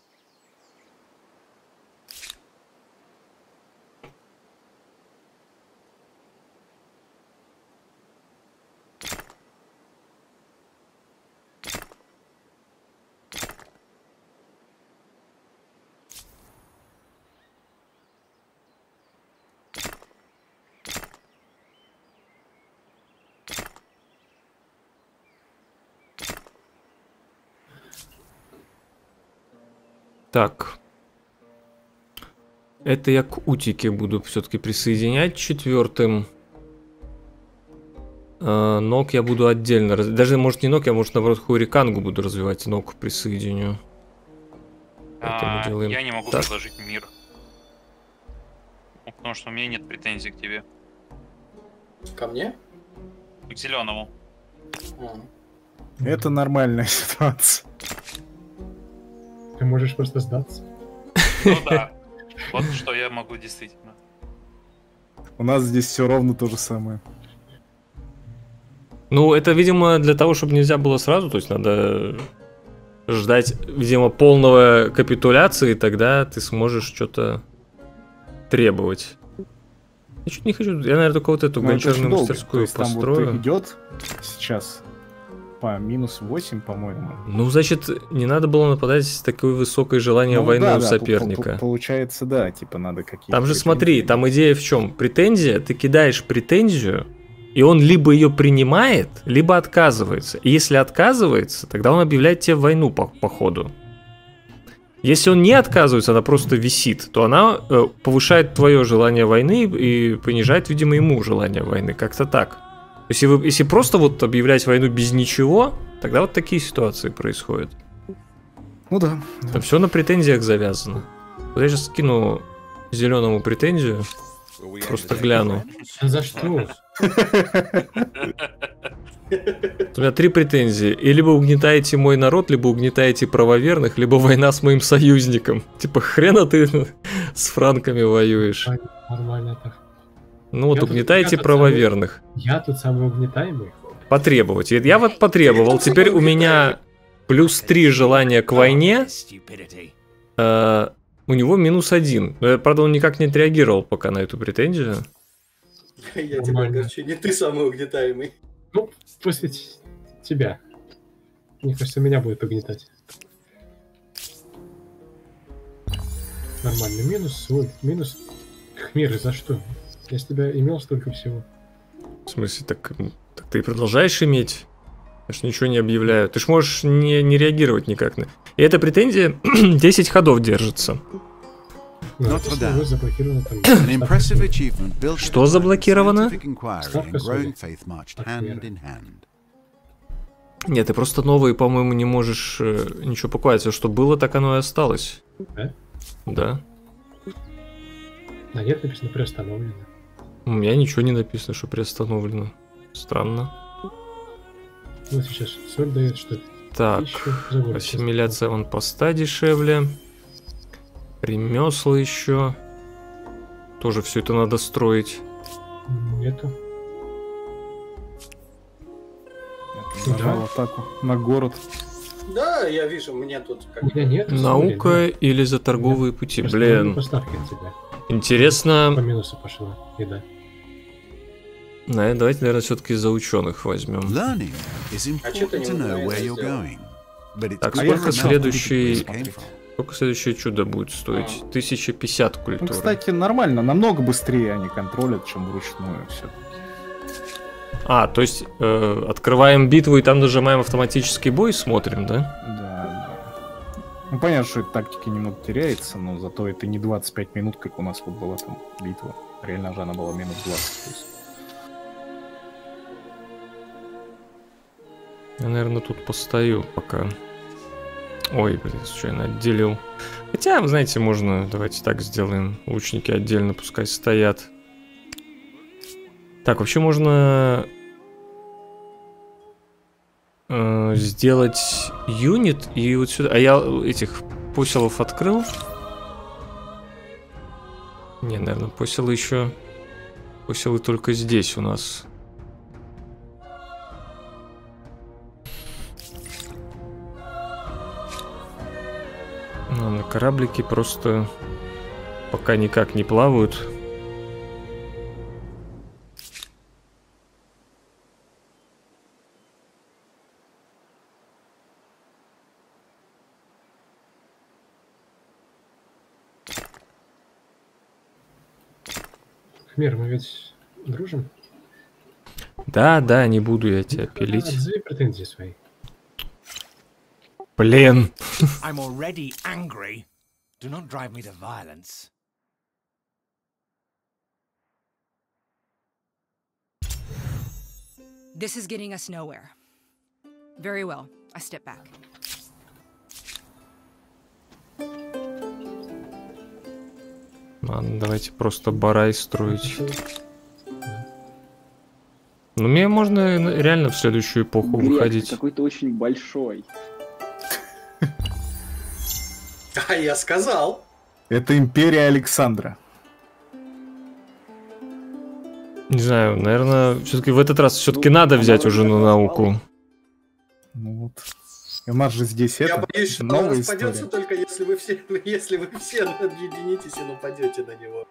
S1: Так. Это я к Утике буду все-таки присоединять четвертым. А, ног я буду отдельно раз... Даже, может, не ног, я, может, наоборот, Хуарикангу буду развивать, ног присоединю.
S4: А,
S1: делаем
S4: я не могу
S1: так.
S4: предложить мир. Ну, потому что у меня нет претензий к тебе.
S5: Ко мне?
S4: К зеленому.
S5: А.
S6: Это нормальная ситуация.
S3: Ты можешь просто сдаться.
S4: Ну да. Вот что я могу действительно.
S6: У нас здесь все ровно то же самое.
S1: Ну, это, видимо, для того, чтобы нельзя было сразу, то есть надо ждать, видимо, полного капитуляции, тогда ты сможешь что-то требовать. Я чуть не хочу, я, наверное, только вот эту
S6: Но это очень
S1: гончарную
S6: долго.
S1: мастерскую
S6: То есть там
S1: построю.
S6: вот идет сейчас по минус восемь, по-моему.
S1: Ну, значит, не надо было нападать с такой высокой желанием
S6: Ну,
S1: войны
S6: да,
S1: у
S6: да,
S1: соперника.
S6: по- по- Получается, да, типа надо какие-то...
S1: Там же
S6: претензии.
S1: смотри, там идея в чем? Претензия, ты кидаешь претензию, и он либо ее принимает, либо отказывается. И если отказывается, тогда он объявляет тебе войну по, по ходу. Если он не отказывается, она просто висит, то она э, повышает твое желание войны и понижает, видимо, ему желание войны. Как-то так. есть, если, если просто вот объявлять войну без ничего, тогда вот такие ситуации происходят.
S6: Ну да.
S1: Там все на претензиях завязано. Вот я сейчас скину зеленому претензию. Просто гляну.
S3: За что?
S1: У меня три претензии. И либо угнетаете мой народ, либо угнетаете правоверных, либо война с моим союзником. Типа хрена ты с франками воюешь.
S3: Нормально так.
S1: Ну вот
S3: Я
S1: угнетаете
S3: тут-
S1: правоверных.
S3: Я тут самый угнетаемый.
S1: Потребовать. Я вот потребовал. Теперь у меня плюс три желания к войне. Э, у него минус один. Но, правда, он никак не отреагировал пока на эту претензию.
S5: Я тебя огорчу, не ты самый угнетаемый.
S3: Ну, после т- тебя. Мне кажется, меня будет угнетать. Нормально. Минус свой. Минус. Хмер, за что? Я с тебя имел столько всего.
S1: В смысле, так, так ты и продолжаешь иметь? Я ж ничего не объявляю. Ты ж можешь не, не реагировать никак на... И эта претензия десять ходов держится.
S3: Ну,
S2: Not
S3: это
S2: for
S3: что,
S2: that.
S3: вы заблокированы там.
S2: An impressive achievement built
S1: Что
S2: upon
S1: заблокировано?
S2: scientific inquiry
S3: Ставка
S2: and
S3: соли.
S2: growing faith marched hand in hand.
S1: Нет, ты просто новые, по-моему, не можешь э, ничего покупать. Все, что было, так оно и осталось.
S3: Да?
S1: Да.
S3: Да нет, написано приостановлено.
S1: У меня ничего не написано, что приостановлено. Странно.
S3: Вот сейчас соль дает, что
S1: Так,
S3: тысячу за год.
S1: ассимиляция вон поста дешевле. Ремесла еще. Тоже все это надо строить.
S3: Нету.
S6: Нажал атаку на город.
S5: Да, я вижу, мне тут как
S3: У меня нет.
S1: Наука или за торговые пути? Блин,
S3: Поставки от тебя. По
S1: интересно.
S3: минусу пошла еда.
S1: Наверное, давайте, наверное, все-таки за ученых возьмем.
S2: Learning is
S5: А чё ты
S2: important
S5: не
S2: to know
S5: выбираешь
S2: where you're
S5: сделать?
S2: going. But it's
S1: Так,
S2: good
S1: сколько
S2: to remember
S1: следующий-
S2: where you came from.
S1: Сколько следующее чудо будет стоить? тысяча пятьдесят
S6: Ну,
S1: культуры.
S6: кстати, нормально, намного быстрее они контролят, чем вручную все.
S1: А, то есть э, открываем битву и там нажимаем автоматический бой, смотрим, да?
S6: Да, да. Ну, понятно, что эта тактика немного теряется, но зато это не двадцать пять минут, как у нас вот была там битва. Реально же она была минут двадцать. То есть.
S1: Я, наверное, тут постою пока. Ой, блин, случайно отделил. Хотя, вы знаете, можно, давайте так сделаем. Лучники отдельно пускай стоят. Так, вообще можно э, сделать юнит и вот сюда. А я этих поселов открыл. Не, наверное, поселы еще. Поселы только здесь у нас. Ну, на кораблике просто пока никак не плавают.
S3: Хмер, мы ведь дружим?
S1: Да, да, не буду я тебя пилить.
S3: Отзови претензии свои.
S1: Блин.
S10: I'm already angry. Do not drive me to violence.
S7: This is getting us nowhere. Very well. I step back.
S1: Ладно, давайте просто барай строить. Ну, мне можно реально в следующую эпоху
S8: Грех
S1: выходить.
S8: какой-то очень большой.
S5: А я сказал.
S6: Это империя Александра.
S1: Не знаю, наверное, все-таки в этот раз все-таки надо взять уже на науку.
S6: Ну вот. И у нас же здесь
S5: Я
S6: это
S5: боюсь, что он
S6: новая
S5: распадется
S6: история.
S5: только если вы все, если вы все объединитесь и нападете на него.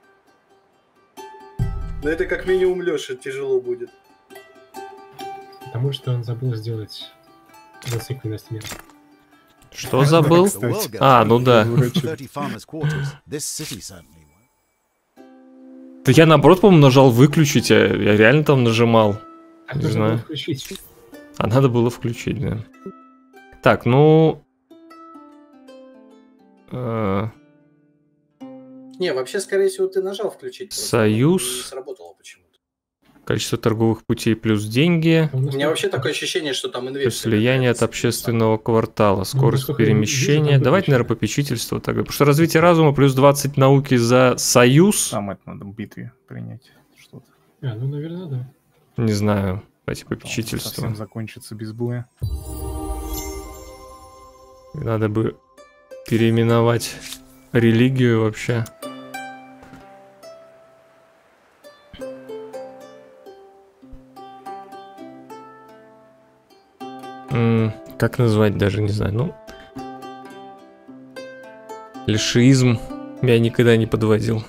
S5: Но это как минимум Лёше тяжело будет.
S3: Потому что он забыл сделать зацикленность мира.
S1: Что забыл? А, ну да.
S2: thirty farmers' quarters. This city certainly won't.
S1: Да я наоборот, по-моему, нажал выключить, я, я реально там нажимал.
S3: А
S1: Не
S3: нужно
S1: знаю.
S3: было включить.
S1: А надо было включить, да. Так, ну... э,
S5: Не, вообще, скорее всего, ты нажал включить. просто
S1: Союз.
S5: Не сработало почему-то.
S1: Количество торговых путей плюс деньги.
S5: У меня вообще такое ощущение, что там инвестиции.
S1: Плюс влияние от общественного квартала. Скорость ну, перемещения. Вижу, давайте, наверное, попечительство тогда. Потому что развитие разума плюс двадцать науки за союз.
S6: Там это надо в битве принять что-то.
S3: А, ну, наверное, да.
S1: Не знаю. Давайте попечительство.
S6: Совсем закончится без боя.
S1: Надо бы переименовать религию вообще. М-м, как назвать, даже не знаю. Ну, лишиизм меня никогда не подводил.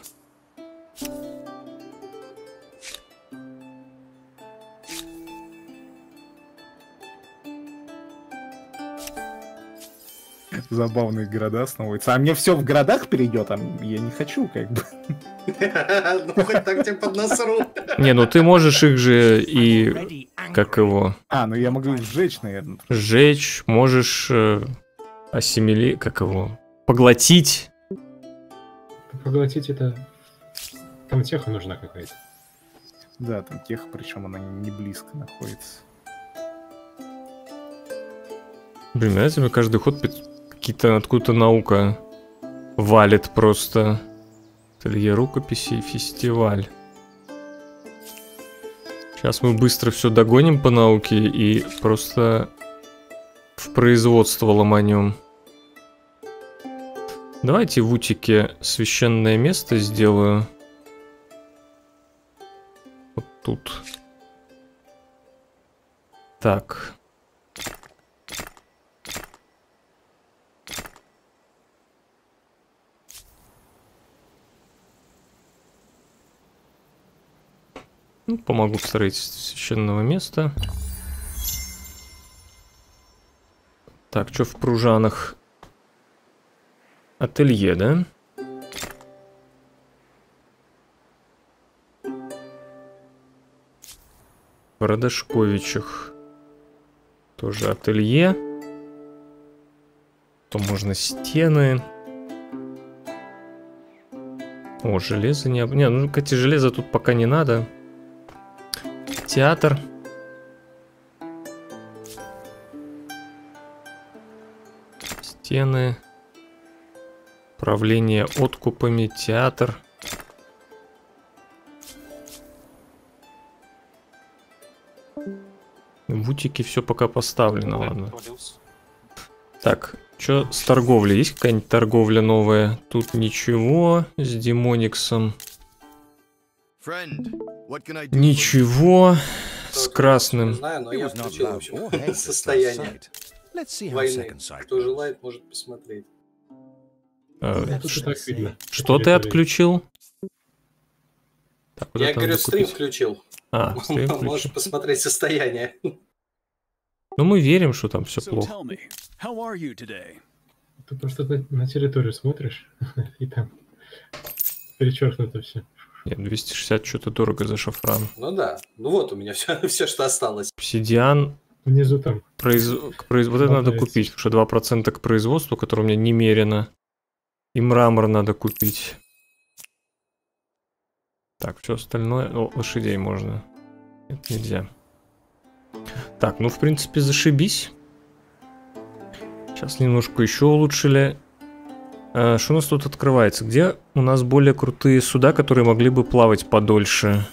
S6: Забавные города становятся. А мне все в городах перейдет, а я не хочу, как бы.
S5: Ну, хоть так тебе под насру.
S1: Не, ну ты можешь их же и... Как его?
S6: А, ну я могу их сжечь, наверное.
S1: Сжечь, можешь э, ассимили... Как его? Поглотить.
S3: Поглотить это... Там теха нужна какая-то.
S6: Да, там теха, причем она не близко находится.
S1: Блин, знаете, мне каждый ход какие-то откуда-то наука валит просто. Ателье рукописей, фестиваль. Сейчас мы быстро все догоним по науке и просто в производство ломанем. Давайте в Утике священное место сделаю. Вот тут. Так. Ну, помогу в строительстве священного места. Так, что в Пружанах? Ателье, да? В Радошковичах тоже ателье. То можно стены. О, железо не... Не, ну, кстати, железо тут пока не надо. Театр. Стены. Управление откупами. Театр. В Утике все пока поставлено, ладно. Так, что с торговлей? Есть какая-нибудь торговля новая? Тут ничего. С Демониксом. Ничего. С красным.
S5: Не знаю, но я включил вообще состояние войны. Кто желает, может посмотреть.
S1: А, что ты отключил?
S5: Так, я говорю, стрим включил.
S1: А, стрим включил.
S5: Можешь посмотреть состояние.
S1: Ну мы верим, что там все плохо.
S3: Ты просто на, на территорию смотришь, и там перечеркнуто все.
S1: Нет, двести шестьдесят что-то дорого за шафран.
S5: Ну да. Ну вот у меня все, все что осталось.
S1: Обсидиан.
S3: Внизу там.
S1: Произ... Произ... Вот это надо купить, потому что два процента к производству, которое у меня немерено. И мрамор надо купить. Так, все остальное... О, лошадей можно. Это нельзя. Так, ну в принципе зашибись. Сейчас немножко еще улучшили. А, что у нас тут открывается? Где у нас более крутые суда, которые могли бы плавать подольше?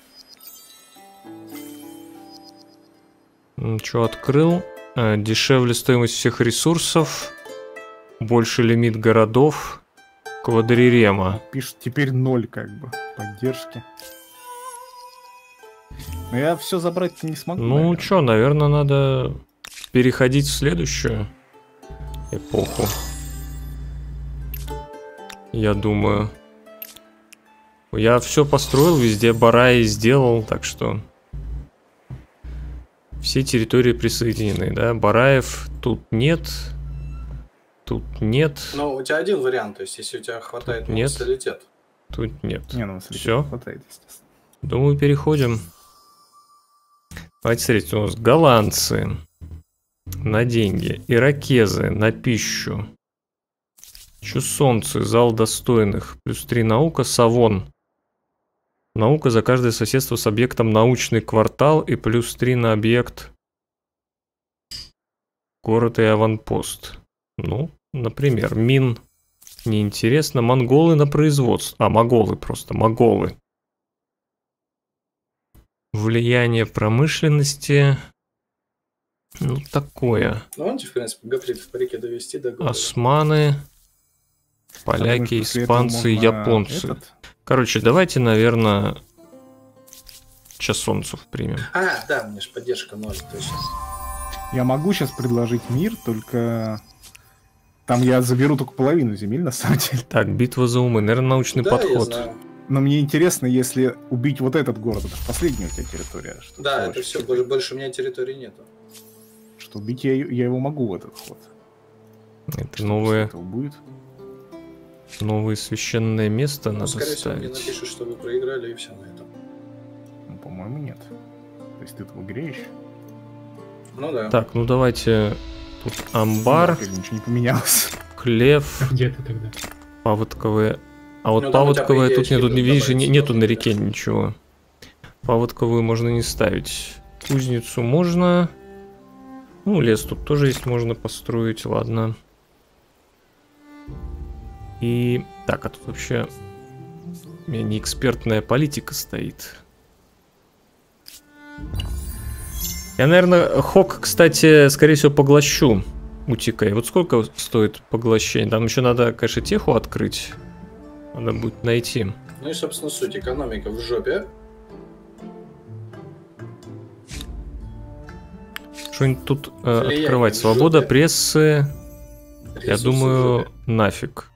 S1: Что открыл? А, дешевле стоимость всех ресурсов. Больше лимит городов. Квадрирема.
S6: Пишет теперь ноль как бы поддержки. Но я все забрать не смогу.
S1: Ну что, наверное, надо переходить в следующую эпоху. Я думаю. Я все построил, везде бараи сделал, так что все территории присоединены, да? Бараев тут нет. Тут нет.
S5: Ну, у тебя один вариант, то есть если у тебя хватает на
S1: нет.
S5: Вассалитет.
S1: Тут нет.
S6: Не, ну,
S1: все.
S6: Хватает, естественно.
S1: Думаю, переходим. Давайте смотрите, у нас голландцы на деньги, иракезы на пищу, чусонцы, зал достойных, плюс три наука, савон Наука за каждое соседство с объектом научный квартал и плюс три на объект город и аванпост. Ну, например, мин неинтересно. Монголы на производство. А, моголы просто, моголы. Влияние промышленности. Ну, такое.
S5: Ну, он, в принципе, габарит в парике довести до города.
S1: Османы, поляки,
S6: думаешь, после
S1: испанцы,
S6: этого можно
S1: японцы.
S6: этот?
S1: Короче, давайте, наверное, часонцев примем.
S5: А, да, мне же поддержка ноль, точно.
S6: Я могу сейчас предложить мир, только там я заберу только половину земель, на самом деле.
S1: Так, битва за умы, наверное, научный
S5: Да, я
S1: подход.
S5: знаю.
S6: Но мне интересно, если убить вот этот город, это последняя у тебя территория. Что
S5: Да,
S6: ты
S5: это
S6: хочешь?
S5: все, больше, больше у меня территории нету.
S6: Что убить я, я его могу в этот ход.
S1: Это
S6: Что
S1: новое,
S6: после этого будет?
S1: новое священное место
S5: Ну,
S1: надо
S5: скорее всего, мне
S1: ставить.
S5: напишут, что вы проиграли, и все на этом.
S6: Ну, по-моему, нет. То есть ты в игре еще?
S5: Ну да.
S1: Так, ну давайте тут амбар,
S6: Как ничего не поменялось.
S1: хлев,
S3: Где ты тогда?
S1: паводковые. А вот
S5: Ну, там у тебя,
S1: паводковые
S5: по идее,
S1: тут нету, не
S5: очки
S1: видишь, не-
S5: добавить
S1: нету на
S5: можно,
S1: реке ничего. Паводковую можно не ставить. Кузницу можно. Ну, лес тут тоже есть, можно построить, ладно. И... Так, а тут вообще... У меня не экспертная политика стоит. Я, наверное, Хок, кстати, скорее всего, поглощу у Тикай. Вот сколько стоит поглощение? Там еще надо, конечно, теху открыть. Надо будет найти.
S5: Ну и, собственно, суть. Экономика в жопе.
S1: Что-нибудь тут э,
S5: Влияние
S1: открывать?
S5: в
S1: Свобода
S5: жопе.
S1: прессы. Я
S5: Ресурсы в
S1: думаю,
S5: жопе.
S1: нафиг.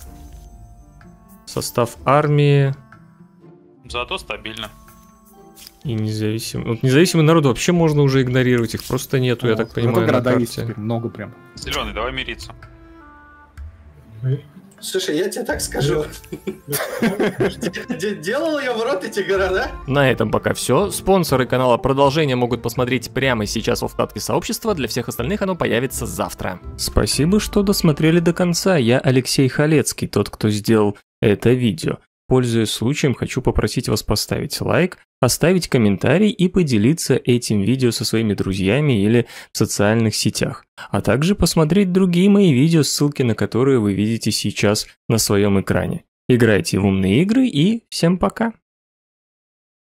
S1: Состав армии
S4: Зато стабильно.
S1: и независимый. Вот независимый народ вообще можно уже игнорировать. Их просто нету, я
S6: Вот.
S1: так
S6: Зато
S1: понимаю, на
S6: города есть
S1: карте.
S6: теперь много прям.
S4: Зеленый, давай мириться.
S3: Ой,
S5: Слушай, я тебе так скажу. Д- Делал я в рот эти города?
S1: На этом пока все. Спонсоры канала продолжение могут посмотреть прямо сейчас во вкладке сообщества. Для всех остальных оно появится завтра. Спасибо, что досмотрели до конца. Я Алексей Халецкий, тот, кто сделал это видео. Пользуясь случаем, хочу попросить вас поставить лайк, оставить комментарий и поделиться этим видео со своими друзьями или в социальных сетях, а также посмотреть другие мои видео, ссылки на которые вы видите сейчас на своем экране. Играйте в умные игры и всем пока!